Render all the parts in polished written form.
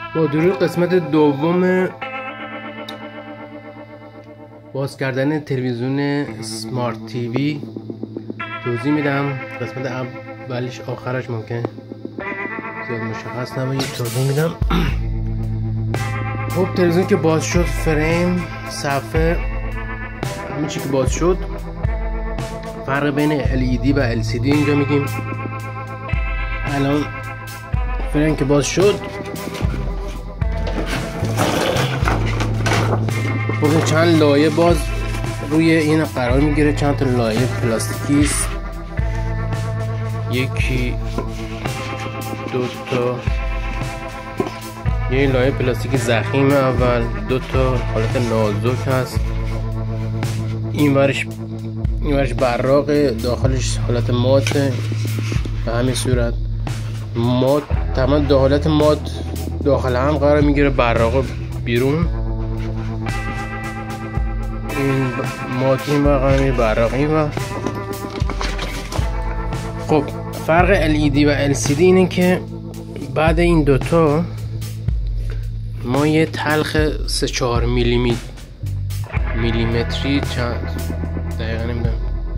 با درود قسمت دوم باز کردن تلویزیون اسمارت تیوی توضیح میدم. قسمت اولش آخرش ممکن زیاد مشخص نباشه، توضیح میدم. خب تلویزیون که باز شد، فریم، صفحه، همه چی که باز شد، فرق بین LED و LCD اینجا میگیم. الان فریم که باز شد، خب چند لایه باز روی این قرار میگیره، چند تا لایه پلاستیکی است، یکی دو تا، یه لایه پلاستیکی ضخیم اول، دو تا حالت نازک هست، این ورش براق، داخلش حالت ماته. به همین صورت مات، تمام دو حالت مات داخل هم قرار میگیره، براق بیرون، این مات این و قرار میگیره، براق این و. خب فرق LED و LCD اینه که بعد این دوتا ما یه تلخ 3-4 میلیمتری، چند دقیقا نمیدونم،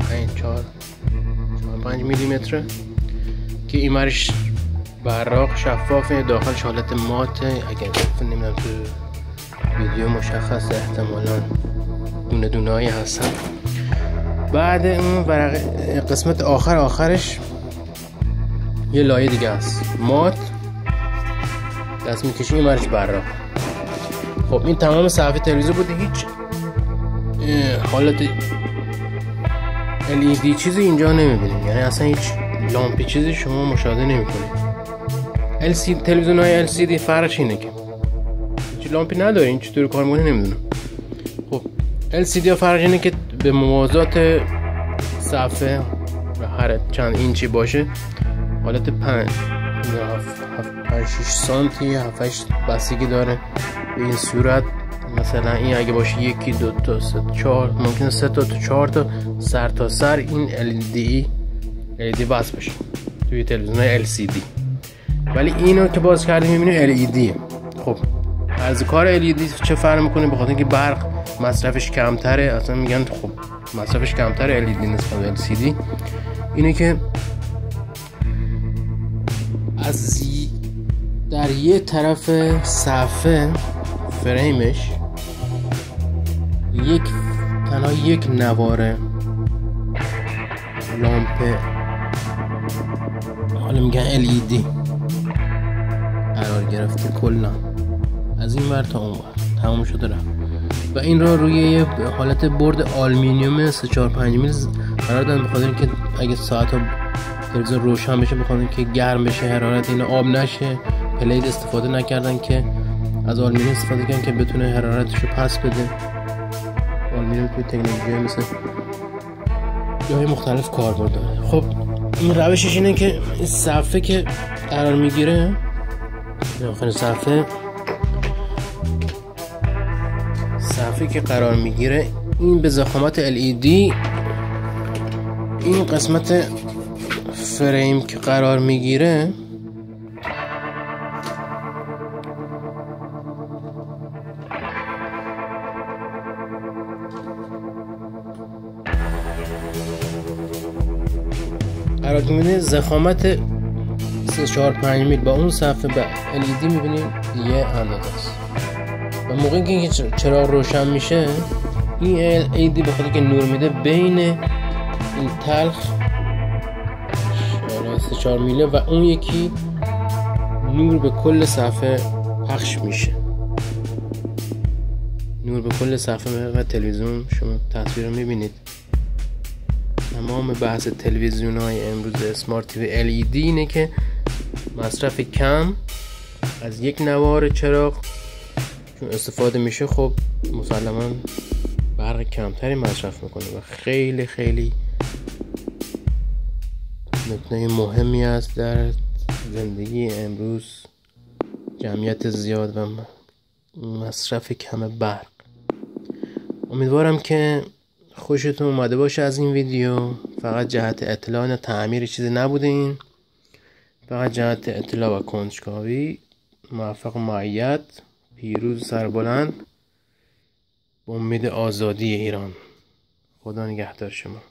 5 میلیمتره که این مرش براق شفافه، داخلش حالت ماته. اگر نمیدونم تو ویدیو مشخص، احتمالا دونه دونه هایی هستن. بعد اون قسمت آخرش یه لایه دیگه هست، مات، دست میکشی این مرش براق. خب این تمام صفحه تلویزیون بوده، هیچ حالت LED چیزی اینجا نمیبینید، یعنی اصلا هیچ لامپی چیزی شما مشاهده نمیکنید. تلویزیون های LCD فرقش اینه که هیچ لامپی نداره، این چطور کار میکنه نمیدونم. خب LCD ها فرقش اینه که به موازات صفحه و هر چند اینچی باشه، حالت 5-6 سانتی 7-8 بستگی داره. به این صورت مثلا این اگه باشه 1 2 تا 3 4 ممکنه 3 تا 4 تا سر تا سر این LED وصل بشه توی تلویزیون LCD. ولی اینو که باز کردیم میبینیم LED. خب از کار LED چه فرق میکنه؟ به خاطر اینکه برق مصرفش کمتره، اصلا میگن خب مصرفش کمتره LED نسبت به LCD. اینه که از در یه طرف صفحه فریمش تنها یک نوار لامپ، حالا میگن LED، قرار گرفته کلا از این ور تا اون ور تمام شده رفت. و این را روی یه حالت برد آلومینیوم 3-4-5 میلی قرار دادن، بخاطر اینکه اگه ساعت ها تلویزیون روشن بشه، بخاطر اینکه گرم بشه، حرارت این آب نشه. پلید استفاده نکردن که از آلومینیوم استفاده کردن که بتونه حرارتشو پس بده. آلومینیوم توی تکنولوژی مثل جای مختلف کاربرد داره. خب این روشش اینه که این صفحه که قرار میگیره، آخر صفحه که قرار میگیره، این به ضخامت LED، این قسمت فریم که قرار میگیره قرار میگیره ضخامت 3-4-5 میل با اون صفحه به LED میبینیم یه اندازه است. و موقعی که چراغ روشن میشه، این LED به خاطر که نور میده بین این تلخ 3-4 میله و اون یکی نور به کل صفحه پخش میشه، نور به کل صفحه و تلویزیون. شما تصویر رو میبینید. تمام بحث تلویزیون های امروز اسمارت تیوی LED اینه که مصرف کم از یک نوار چراغ چون استفاده میشه، خب مسلما برق کمتری مصرف میکنه و خیلی خیلی نکته مهمی است در زندگی امروز، جمعیت زیاد و مصرف کم برق. امیدوارم که خوشتون اومده باشه از این ویدیو. فقط جهت اطلاع، نه تعمیر چیزی نبوده، این فقط جهت اطلاع و کنجکاوی. موفق و مؤید، پیروز سربلند، با امید آزادی ایران. خدا نگهدار شما.